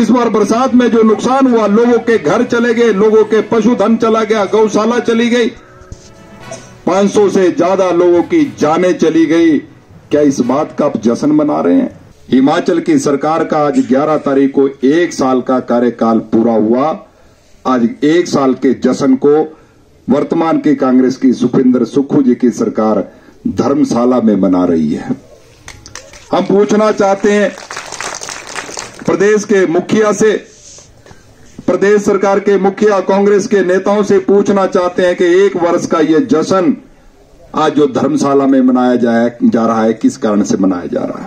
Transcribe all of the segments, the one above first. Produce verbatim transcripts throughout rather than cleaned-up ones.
इस बार बरसात में जो नुकसान हुआ, लोगों के घर चले गए, लोगों के पशुधन चला गया, गौशाला चली गई, पांच सौ से ज्यादा लोगों की जानें चली गई। क्या इस बात का आप जश्न मना रहे हैं? हिमाचल की सरकार का आज ग्यारह तारीख को एक साल का कार्यकाल पूरा हुआ। आज एक साल के जश्न को वर्तमान की कांग्रेस की सुखविंदर सुक्खू जी की सरकार धर्मशाला में मना रही है। हम पूछना चाहते हैं प्रदेश के मुखिया से, प्रदेश सरकार के मुखिया, कांग्रेस के नेताओं से पूछना चाहते हैं कि एक वर्ष का ये जश्न आज जो धर्मशाला में मनाया जाए जा रहा है, किस कारण से मनाया जा रहा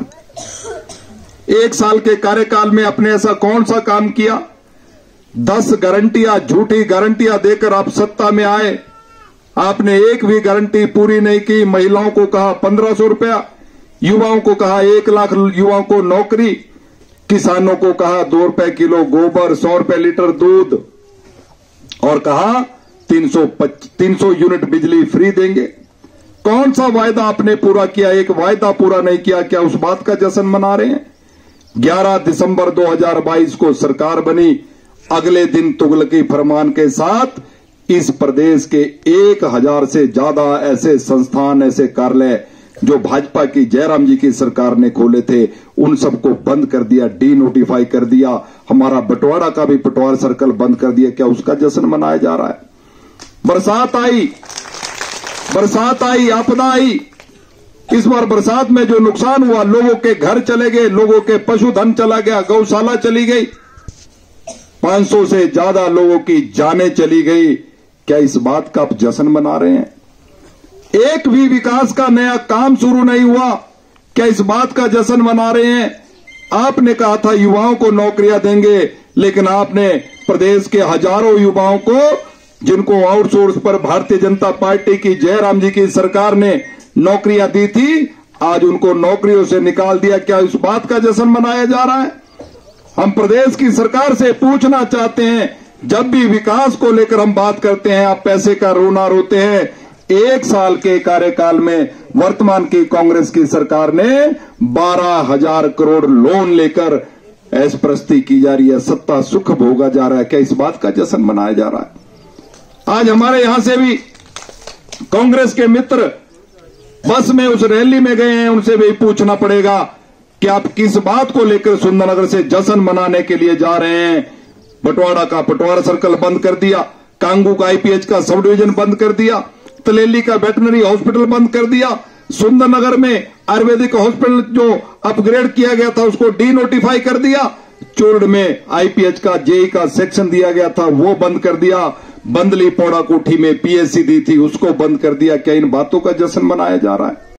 है? एक साल के कार्यकाल में आपने ऐसा कौन सा काम किया? दस गारंटियां, झूठी गारंटियां देकर आप सत्ता में आए। आपने एक भी गारंटी पूरी नहीं की। महिलाओं को कहा पंद्रह सौ रुपया, युवाओं को कहा एक लाख युवाओं को नौकरी, किसानों को कहा दो रुपए किलो गोबर, सौ रुपए लीटर दूध, और कहा तीन सौ तीन सौ यूनिट बिजली फ्री देंगे। कौन सा वायदा आपने पूरा किया? एक वायदा पूरा नहीं किया। क्या उस बात का जश्न मना रहे हैं? ग्यारह दिसंबर दो हज़ार बाईस को सरकार बनी। अगले दिन तुगलकी फरमान के साथ इस प्रदेश के एक हजार से ज्यादा ऐसे संस्थान, ऐसे कार्यालय जो भाजपा की जयराम जी की सरकार ने खोले थे, उन सबको बंद कर दिया, डी नोटिफाई कर दिया। हमारा बटवाड़ा का भी पटवार सर्कल बंद कर दिया। क्या उसका जश्न मनाया जा रहा है? बरसात आई, बरसात आई, आपदा आई। इस बार बरसात में जो नुकसान हुआ, लोगों के घर चले गए, लोगों के पशुधन चला गया, गौशाला चली गई, पांच सौ से ज्यादा लोगों की जानें चली गई। क्या इस बात का आप जश्न मना रहे हैं? एक भी विकास का नया काम शुरू नहीं हुआ। क्या इस बात का जश्न मना रहे हैं? आपने कहा था युवाओं को नौकरियां देंगे, लेकिन आपने प्रदेश के हजारों युवाओं को, जिनको आउटसोर्स पर भारतीय जनता पार्टी की जयराम जी की सरकार ने नौकरियां दी थी, आज उनको नौकरियों से निकाल दिया। क्या इस बात का जश्न मनाया जा रहा है? हम प्रदेश की सरकार से पूछना चाहते हैं, जब भी विकास को लेकर हम बात करते हैं, आप पैसे का रोना रोते हैं। एक साल के कार्यकाल में वर्तमान की कांग्रेस की सरकार ने बारह हजार करोड़ लोन लेकर ऐशप्रस्ती की जा रही है, सत्ता सुख भोगा जा रहा है। क्या इस बात का जश्न मनाया जा रहा है? आज हमारे यहां से भी कांग्रेस के मित्र बस में उस रैली में गए हैं, उनसे भी पूछना पड़ेगा कि आप किस बात को लेकर सुंदरनगर से जश्न मनाने के लिए जा रहे हैं? बटवाड़ा का पटवार सर्कल बंद कर दिया, कांगू का आईपीएच का सब डिवीजन बंद कर दिया, तलेली का वेटनरी हॉस्पिटल बंद कर दिया, सुंदरनगर में आयुर्वेदिक हॉस्पिटल जो अपग्रेड किया गया था उसको डी नोटिफाई कर दिया, चूर्ण में आईपीएच का जेई का सेक्शन दिया गया था वो बंद कर दिया, बंदली पौड़ा कोठी में पीएससी दी थी उसको बंद कर दिया। क्या इन बातों का जश्न मनाया जा रहा है?